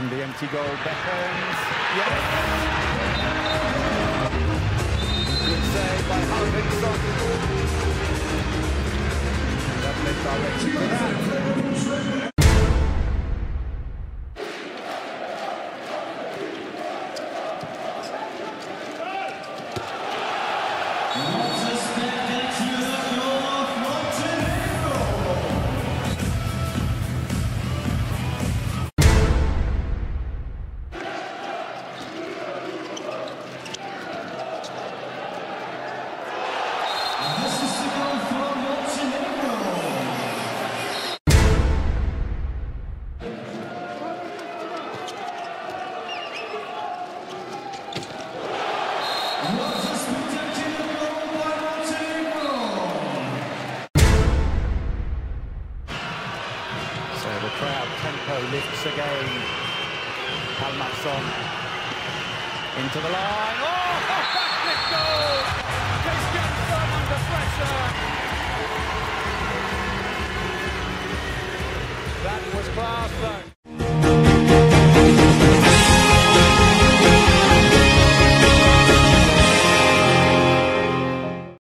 And the empty goal beckons. Yes! Good save by Hutchinson. That led directly to that. So the crowd tempo lifts again. Palmason into the line. Oh, back this goal!